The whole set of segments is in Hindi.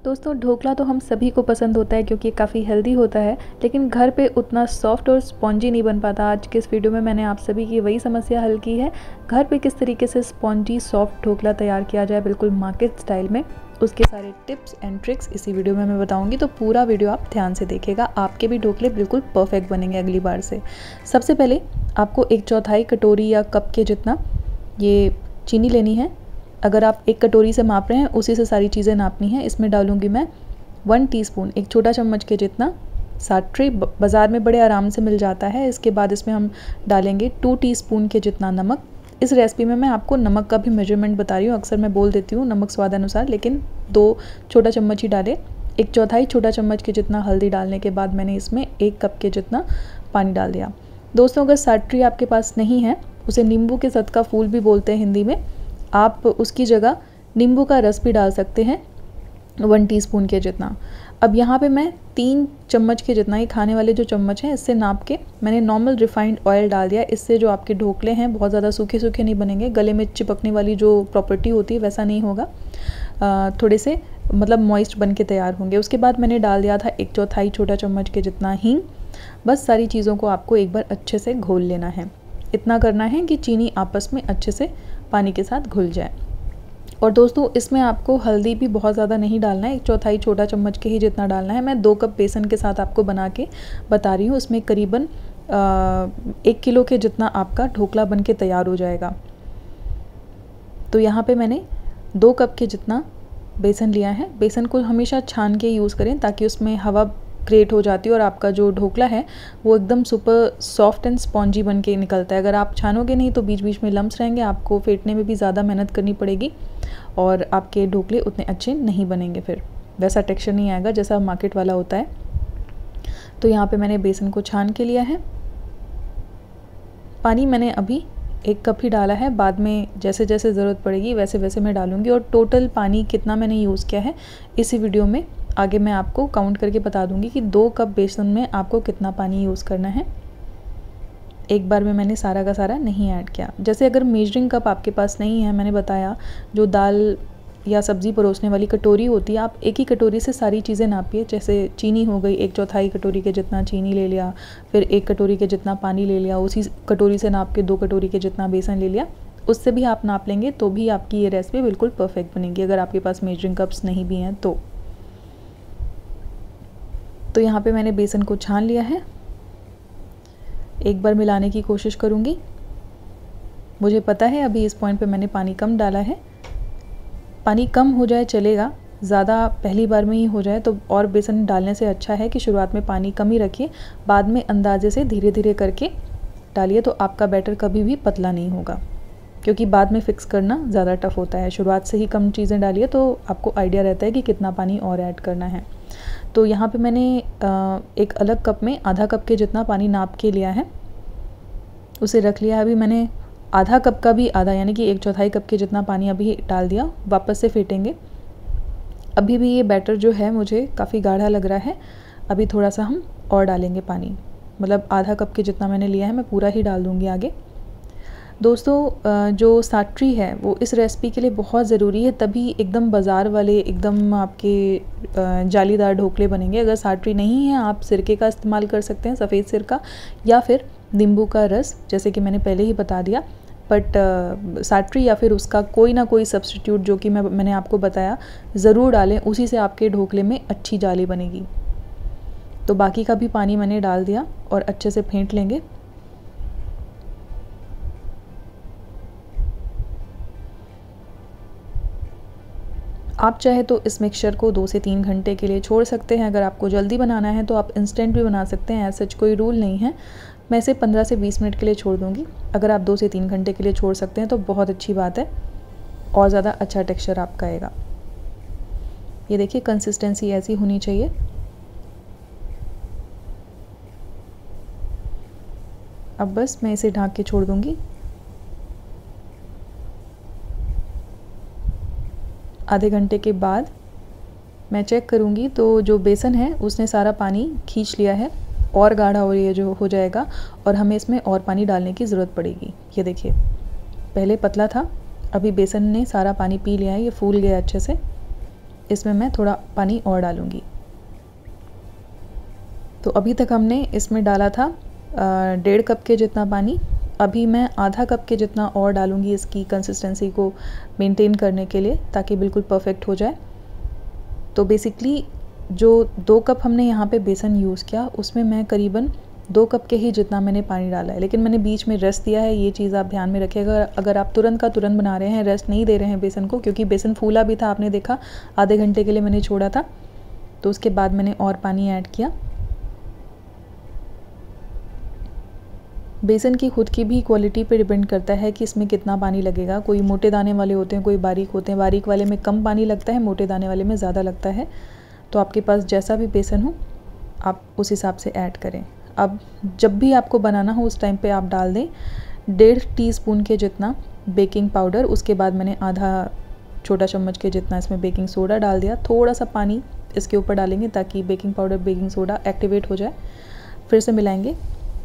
दोस्तों ढोकला तो हम सभी को पसंद होता है क्योंकि काफ़ी हेल्दी होता है, लेकिन घर पे उतना सॉफ्ट और स्पॉन्जी नहीं बन पाता। आज के इस वीडियो में मैंने आप सभी की वही समस्या हल की है। घर पे किस तरीके से स्पॉन्जी सॉफ्ट ढोकला तैयार किया जाए बिल्कुल मार्केट स्टाइल में, उसके सारे टिप्स एंड ट्रिक्स इसी वीडियो में मैं बताऊंगी। तो पूरा वीडियो आप ध्यान से देखिएगा, आपके भी ढोकले बिल्कुल परफेक्ट बनेंगे अगली बार से। सबसे पहले आपको 1/4 कटोरी या कप के जितना ये चीनी लेनी है। अगर आप 1 कटोरी से माप रहे हैं उसी से सारी चीज़ें नापनी है। इसमें डालूंगी मैं 1 टीस्पून, एक छोटा चम्मच के जितना साट्री, बाज़ार में बड़े आराम से मिल जाता है। इसके बाद इसमें हम डालेंगे 2 टीस्पून के जितना नमक। इस रेसिपी में मैं आपको नमक का भी मेजरमेंट बता रही हूँ, अक्सर मैं बोल देती हूँ नमक स्वाद अनुसार, लेकिन 2 छोटा चम्मच ही डालें। 1/4 छोटा चम्मच के जितना हल्दी डालने के बाद मैंने इसमें 1 कप के जितना पानी डाल दिया। दोस्तों अगर साट्री आपके पास नहीं है, उसे नींबू के सत का फूल भी बोलते हैं हिंदी में, आप उसकी जगह नींबू का रस भी डाल सकते हैं 1 टीस्पून के जितना। अब यहाँ पे मैं 3 चम्मच के जितना ही खाने वाले जो चम्मच हैं इससे नाप के मैंने नॉर्मल रिफाइंड ऑयल डाल दिया। इससे जो आपके ढोकले हैं बहुत ज़्यादा सूखे सूखे नहीं बनेंगे, गले में चिपकने वाली जो प्रॉपर्टी होती है वैसा नहीं होगा, थोड़े से मतलब मॉइस्ट बन के तैयार होंगे। उसके बाद मैंने डाल दिया था 1/4 छोटा चम्मच के जितना हींग। बस सारी चीज़ों को आपको एक बार अच्छे से घोल लेना है। इतना करना है कि चीनी आपस में अच्छे से पानी के साथ घुल जाए। और दोस्तों इसमें आपको हल्दी भी बहुत ज़्यादा नहीं डालना है, 1/4 छोटा चम्मच के ही जितना डालना है। मैं 2 कप बेसन के साथ आपको बना के बता रही हूँ, उसमें करीबन 1 किलो के जितना आपका ढोकला बन के तैयार हो जाएगा। तो यहाँ पे मैंने 2 कप के जितना बेसन लिया है। बेसन को हमेशा छान के यूज़ करें ताकि उसमें हवा क्रिएट हो जाती है और आपका जो ढोकला है वो एकदम सुपर सॉफ्ट एंड स्पॉन्जी बन के निकलता है। अगर आप छानोगे नहीं तो बीच बीच में लम्स रहेंगे, आपको फेंटने में भी ज़्यादा मेहनत करनी पड़ेगी और आपके ढोकले उतने अच्छे नहीं बनेंगे, फिर वैसा टेक्सचर नहीं आएगा जैसा मार्केट वाला होता है। तो यहाँ पे मैंने बेसन को छान के लिया है। पानी मैंने अभी 1 कप ही डाला है, बाद में जैसे जैसे ज़रूरत पड़ेगी वैसे वैसे मैं डालूँगी। और टोटल पानी कितना मैंने यूज़ किया है इसी वीडियो में आगे मैं आपको काउंट करके बता दूंगी कि 2 कप बेसन में आपको कितना पानी यूज़ करना है। एक बार में मैंने सारा का सारा नहीं ऐड किया। जैसे अगर मेजरिंग कप आपके पास नहीं है, मैंने बताया जो दाल या सब्ज़ी परोसने वाली कटोरी होती है, आप एक ही कटोरी से सारी चीज़ें नापिए। जैसे चीनी हो गई, 1/4 कटोरी के जितना चीनी ले लिया, फिर 1 कटोरी के जितना पानी ले लिया, उसी कटोरी से नाप के 2 कटोरी के जितना बेसन ले लिया। उससे भी आप नाप लेंगे तो भी आपकी ये रेसिपी बिल्कुल परफेक्ट बनेगी, अगर आपके पास मेजरिंग कप्स नहीं भी हैं तो यहाँ पे मैंने बेसन को छान लिया है। एक बार मिलाने की कोशिश करूँगी। मुझे पता है अभी इस पॉइंट पे मैंने पानी कम डाला है। पानी कम हो जाए चलेगा, ज़्यादा पहली बार में ही हो जाए तो और बेसन डालने से अच्छा है कि शुरुआत में पानी कम ही रखिए, बाद में अंदाजे से धीरे धीरे करके डालिए तो आपका बैटर कभी भी पतला नहीं होगा, क्योंकि बाद में फिक्स करना ज़्यादा टफ होता है। शुरुआत से ही कम चीज़ें डालिए तो आपको आइडिया रहता है कि कितना पानी और ऐड करना है। तो यहाँ पे मैंने एक अलग कप में आधा कप के जितना पानी नाप के लिया है, उसे रख लिया। अभी मैंने आधा कप का भी आधा यानी कि 1/4 कप के जितना पानी अभी डाल दिया, वापस से फेंटेंगे। अभी भी ये बैटर जो है मुझे काफ़ी गाढ़ा लग रहा है, अभी थोड़ा सा हम और डालेंगे पानी, मतलब आधा कप के जितना मैंने लिया है मैं पूरा ही डाल दूँगी आगे। दोस्तों जो साट्री है वो इस रेसिपी के लिए बहुत ज़रूरी है, तभी एकदम बाज़ार वाले एकदम आपके जालीदार ढोकले बनेंगे। अगर साट्री नहीं है आप सिरके का इस्तेमाल कर सकते हैं, सफ़ेद सिरका, या फिर नींबू का रस, जैसे कि मैंने पहले ही बता दिया। बट साट्री या फिर उसका कोई ना कोई सब्स्टिट्यूट जो कि मैंने आपको बताया ज़रूर डालें, उसी से आपके ढोकले में अच्छी जाली बनेगी। तो बाकी का भी पानी मैंने डाल दिया और अच्छे से फेंट लेंगे। आप चाहे तो इस मिक्सचर को 2 से 3 घंटे के लिए छोड़ सकते हैं। अगर आपको जल्दी बनाना है तो आप इंस्टेंट भी बना सकते हैं, ऐसा कोई रूल नहीं है। मैं इसे 15 से 20 मिनट के लिए छोड़ दूंगी। अगर आप 2 से 3 घंटे के लिए छोड़ सकते हैं तो बहुत अच्छी बात है, और ज़्यादा अच्छा टेक्सचर आपका आएगा। ये देखिए कंसिस्टेंसी ऐसी होनी चाहिए। अब बस मैं इसे ढक के छोड़ दूंगी। आधे घंटे के बाद मैं चेक करूँगी तो जो बेसन है उसने सारा पानी खींच लिया है, और गाढ़ा हो ये जो हो जाएगा और हमें इसमें और पानी डालने की ज़रूरत पड़ेगी। ये देखिए पहले पतला था, अभी बेसन ने सारा पानी पी लिया है, ये फूल गया अच्छे से। इसमें मैं थोड़ा पानी और डालूँगी। तो अभी तक हमने इसमें डाला था 1.5 कप के जितना पानी। अभी मैं आधा कप के जितना और डालूँगी इसकी कंसिस्टेंसी को मेंटेन करने के लिए, ताकि बिल्कुल परफेक्ट हो जाए। तो बेसिकली जो 2 कप हमने यहाँ पे बेसन यूज़ किया, उसमें मैं करीबन 2 कप के ही जितना मैंने पानी डाला है। लेकिन मैंने बीच में रेस्ट दिया है, ये चीज़ आप ध्यान में रखिएगा। अगर आप तुरंत का तुरंत बना रहे हैं, रेस्ट नहीं दे रहे हैं बेसन को, क्योंकि बेसन फूला भी था, आपने देखा आधे घंटे के लिए मैंने छोड़ा था। तो उसके बाद मैंने और पानी ऐड किया। बेसन की खुद की भी क्वालिटी पे डिपेंड करता है कि इसमें कितना पानी लगेगा। कोई मोटे दाने वाले होते हैं, कोई बारीक होते हैं। बारीक वाले में कम पानी लगता है, मोटे दाने वाले में ज़्यादा लगता है। तो आपके पास जैसा भी बेसन हो आप उस हिसाब से ऐड करें। अब जब भी आपको बनाना हो उस टाइम पे आप डाल दें 1.5 टीस्पून के जितना बेकिंग पाउडर। उसके बाद मैंने आधा छोटा चम्मच के जितना इसमें बेकिंग सोडा डाल दिया। थोड़ा सा पानी इसके ऊपर डालेंगे ताकि baking powder baking soda activate हो जाए। फिर से मिलाएंगे।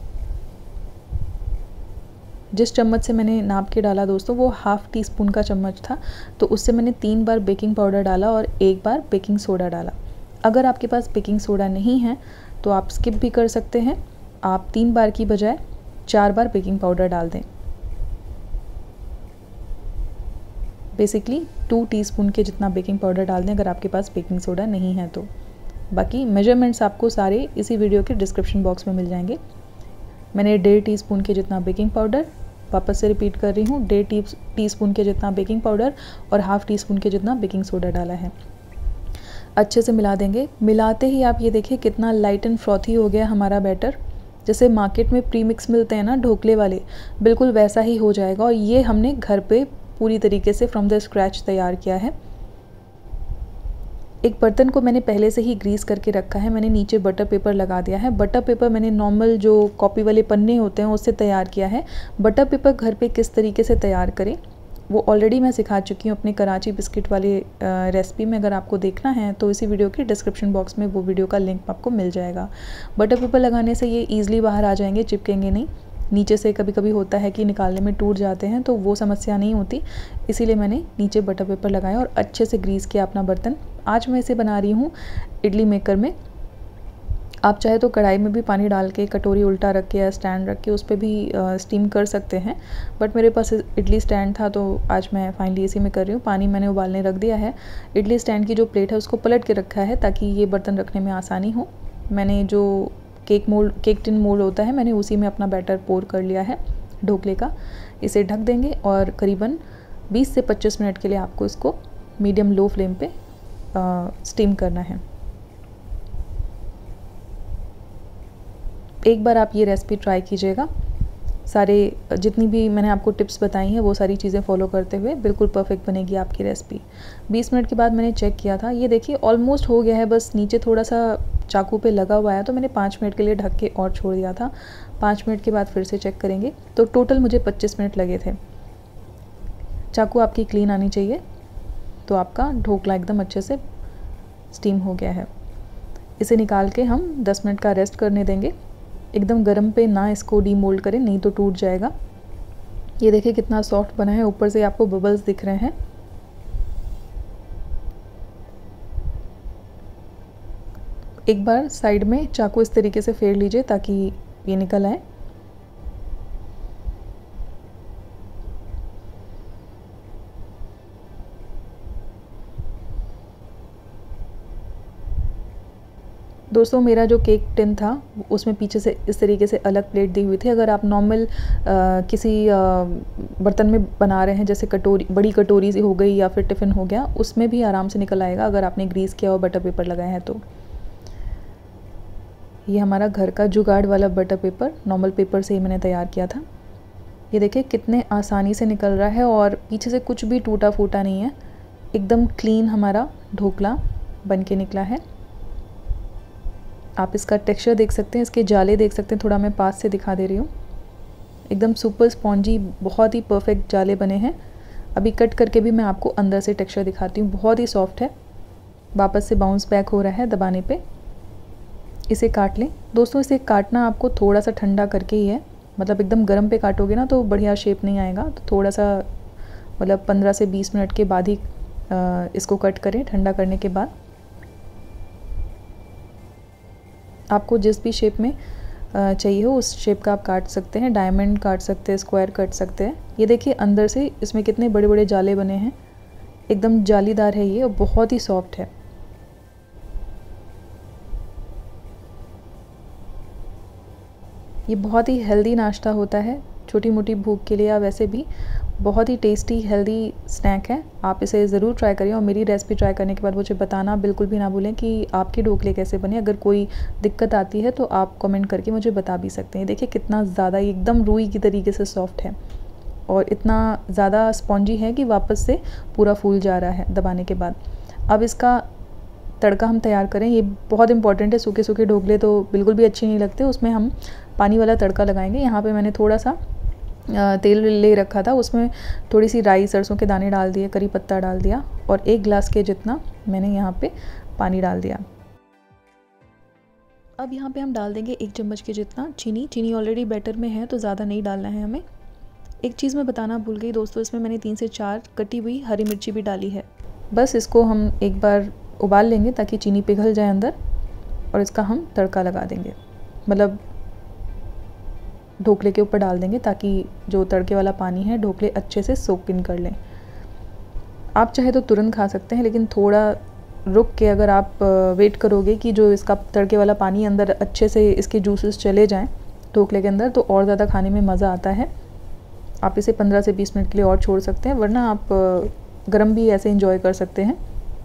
जिस चम्मच से मैंने नाप के डाला दोस्तों, वो 1/2 टीस्पून का चम्मच था। तो उससे मैंने 3 बार बेकिंग पाउडर डाला और 1 बार बेकिंग सोडा डाला। अगर आपके पास बेकिंग सोडा नहीं है तो आप स्किप भी कर सकते हैं। आप 3 बार की बजाय 4 बार बेकिंग पाउडर डाल दें। बेसिकली 2 टीस्पून के जितना बेकिंग पाउडर डाल दें अगर आपके पास बेकिंग सोडा नहीं है तो। बाकी मेजरमेंट्स आपको सारे इसी वीडियो के डिस्क्रिप्शन बॉक्स में मिल जाएंगे। मैंने 1.5 टीस्पून के जितना बेकिंग पाउडर, वापस से रिपीट कर रही हूँ, 1.5 टीस्पून के जितना बेकिंग पाउडर और 1/2 टीस्पून के जितना बेकिंग सोडा डाला है। अच्छे से मिला देंगे। मिलाते ही आप ये देखिए कितना लाइट एंड फ्रॉथी हो गया हमारा बैटर। जैसे मार्केट में प्री मिक्स मिलते हैं ना ढोकले वाले, बिल्कुल वैसा ही हो जाएगा। और ये हमने घर पे पूरी तरीके से फ्रॉम द स्क्रैच तैयार किया है। एक बर्तन को मैंने पहले से ही ग्रीस करके रखा है। मैंने नीचे बटर पेपर लगा दिया है। बटर पेपर मैंने नॉर्मल जो कॉपी वाले पन्ने होते हैं उससे तैयार किया है। बटर पेपर घर पे किस तरीके से तैयार करें वो ऑलरेडी मैं सिखा चुकी हूँ अपने कराची बिस्किट वाले रेसिपी में। अगर आपको देखना है तो इसी वीडियो के डिस्क्रिप्शन बॉक्स में वो वीडियो का लिंक आपको मिल जाएगा। बटर पेपर लगाने से ये ईज़िली बाहर आ जाएंगे, चिपकेंगे नहीं। नीचे से कभी कभी होता है कि निकालने में टूट जाते हैं, तो वो समस्या नहीं होती। इसीलिए मैंने नीचे बटर पेपर लगाया और अच्छे से ग्रीस किया अपना बर्तन। आज मैं इसे बना रही हूँ इडली मेकर में। आप चाहे तो कढ़ाई में भी पानी डाल के कटोरी उल्टा रख के या स्टैंड रख के उस पर भी स्टीम कर सकते हैं, बट मेरे पास इडली स्टैंड था तो आज मैं फाइनली इसी में कर रही हूँ। पानी मैंने उबालने रख दिया है। इडली स्टैंड की जो प्लेट है उसको पलट के रखा है ताकि ये बर्तन रखने में आसानी हो। मैंने जो केक टिन मोल्ड होता है, मैंने उसी में अपना बैटर पोर कर लिया है ढोकले का। इसे ढक देंगे और करीबन 20 से 25 मिनट के लिए आपको इसको मीडियम लो फ्लेम पे स्टीम करना है। एक बार आप ये रेसिपी ट्राई कीजिएगा। सारे जितनी भी मैंने आपको टिप्स बताई हैं वो सारी चीज़ें फॉलो करते हुए बिल्कुल परफेक्ट बनेगी आपकी रेसिपी। 20 मिनट के बाद मैंने चेक किया था, ये देखिए ऑलमोस्ट हो गया है। बस नीचे थोड़ा सा चाकू पे लगा हुआ है, तो मैंने 5 मिनट के लिए ढक के और छोड़ दिया था। 5 मिनट के बाद फिर से चेक करेंगे तो टोटल मुझे 25 मिनट लगे थे। चाकू आपकी क्लीन आनी चाहिए। तो आपका ढोकला एकदम अच्छे से स्टीम हो गया है। इसे निकाल के हम 10 मिनट का रेस्ट करने देंगे। एकदम गर्म पे ना इसको डीमोल्ड करें, नहीं तो टूट जाएगा। ये देखिए कितना सॉफ्ट बना है, ऊपर से आपको बबल्स दिख रहे हैं। एक बार साइड में चाकू इस तरीके से फेर लीजिए ताकि ये निकल आए। दोस्तों मेरा जो केक टिन था उसमें पीछे से इस तरीके से अलग प्लेट दी हुई थी। अगर आप नॉर्मल किसी बर्तन में बना रहे हैं, जैसे कटोरी, बड़ी कटोरी सी हो गई या फिर टिफ़िन हो गया, उसमें भी आराम से निकल आएगा अगर आपने ग्रीस किया और बटर पेपर लगाया है तो। ये हमारा घर का जुगाड़ वाला बटर पेपर, नॉर्मल पेपर से ही मैंने तैयार किया था। ये देखिए कितने आसानी से निकल रहा है और पीछे से कुछ भी टूटा फूटा नहीं है। एकदम क्लीन हमारा ढोकला बन के निकला है। आप इसका टेक्सचर देख सकते हैं, इसके जाले देख सकते हैं। थोड़ा मैं पास से दिखा दे रही हूँ। एकदम सुपर स्पॉन्जी, बहुत ही परफेक्ट जाले बने हैं। अभी कट करके भी मैं आपको अंदर से टेक्सचर दिखाती हूँ। बहुत ही सॉफ्ट है, वापस से बाउंस बैक हो रहा है दबाने पे। इसे काट लें दोस्तों। इसे काटना आपको थोड़ा सा ठंडा करके ही है, मतलब एकदम गर्म पे काटोगे ना तो बढ़िया शेप नहीं आएगा। तो थोड़ा सा मतलब 15 से 20 मिनट के बाद ही इसको कट करें ठंडा करने के बाद। आपको जिस भी शेप में चाहिए हो उस शेप का आप काट सकते हैं। डायमंड काट सकते हैं, स्क्वायर काट सकते हैं। ये देखिए अंदर से इसमें कितने बड़े बड़े जाले बने हैं, एकदम जालीदार है ये और बहुत ही सॉफ्ट है। ये बहुत ही हेल्दी नाश्ता होता है छोटी मोटी भूख के लिए, या वैसे भी बहुत ही टेस्टी हेल्दी स्नैक है। आप इसे ज़रूर ट्राई करिए और मेरी रेसिपी ट्राई करने के बाद मुझे बताना बिल्कुल भी ना भूलें कि आपके ढोकले कैसे बने। अगर कोई दिक्कत आती है तो आप कमेंट करके मुझे बता भी सकते हैं। देखिए कितना ज़्यादा एकदम रुई की तरीके से सॉफ्ट है और इतना ज़्यादा स्पॉन्जी है कि वापस से पूरा फूल जा रहा है दबाने के बाद। अब इसका तड़का हम तैयार करें, ये बहुत इंपॉर्टेंट है। सूखे सूखे ढोकले तो बिल्कुल भी अच्छे नहीं लगते, उसमें हम पानी वाला तड़का लगाएंगे। यहाँ पे मैंने थोड़ा सा तेल ले रखा था, उसमें थोड़ी सी राई, सरसों के दाने डाल दिए, करी पत्ता डाल दिया और 1 गिलास के जितना मैंने यहाँ पे पानी डाल दिया। अब यहाँ पे हम डाल देंगे 1 चम्मच के जितना चीनी। चीनी ऑलरेडी बैटर में है तो ज़्यादा नहीं डालना है हमें। एक चीज़ मैं बताना भूल गई दोस्तों, इसमें मैंने 3 से 4 कटी हुई हरी मिर्ची भी डाली है। बस इसको हम एक बार उबाल लेंगे ताकि चीनी पिघल जाए अंदर और इसका हम तड़का लगा देंगे, मतलब ढोकले के ऊपर डाल देंगे ताकि जो तड़के वाला पानी है ढोकले अच्छे से सोक इन कर लें। आप चाहे तो तुरंत खा सकते हैं, लेकिन थोड़ा रुक के अगर आप वेट करोगे कि जो इसका तड़के वाला पानी अंदर अच्छे से इसके जूसेस चले जाएं ढोकले के अंदर, तो और ज़्यादा खाने में मज़ा आता है। आप इसे 15 से 20 मिनट के लिए और छोड़ सकते हैं, वरना आप गरम भी ऐसे एंजॉय कर सकते हैं।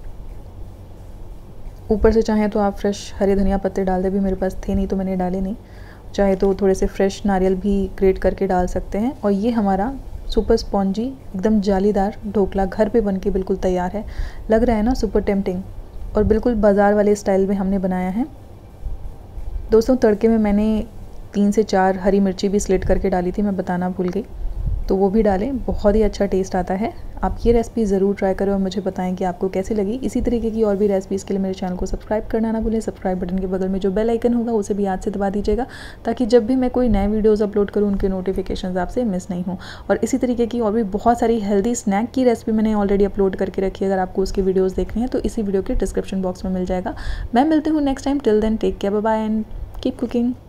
ऊपर से चाहें तो आप फ्रेश हरे धनिया पत्ते डाल दे, भी मेरे पास थे नहीं तो मैंने डाले नहीं। चाहे तो थोड़े से फ्रेश नारियल भी ग्रेट करके डाल सकते हैं। और ये हमारा सुपर स्पॉन्जी एकदम जालीदार ढोकला घर पे बनके बिल्कुल तैयार है। लग रहा है ना सुपर टेम्पटिंग, और बिल्कुल बाज़ार वाले स्टाइल में हमने बनाया है। दोस्तों तड़के में मैंने 3 से 4 हरी मिर्ची भी स्लिट करके डाली थी, मैं बताना भूल गई, तो वो भी डालें, बहुत ही अच्छा टेस्ट आता है। आप ये रेसिपी ज़रूर ट्राई करें और मुझे बताएं कि आपको कैसी लगी। इसी तरीके की और भी रेसिपीज़ के लिए मेरे चैनल को सब्सक्राइब करना ना भूलें। सब्सक्राइब बटन के बगल में जो बेल आइकन होगा उसे भी याद से दबा दीजिएगा, ताकि जब भी मैं कोई नए वीडियोज़ अपलोड करूँ उनके नोटिफिकेशन आपसे मिस नहीं हो। और इसी तरीके की और भी बहुत सारी हेल्दी स्नैक की रेसिपी मैंने ऑलरेडी अपलोड करके रखी है, अगर आपको उसकी वीडियोज़ देखनी है तो इसी वीडियो के डिस्क्रिप्शन बॉक्स में मिल जाएगा। मैं मिलती हूँ next time. Till then take care, bye bye and keep cooking.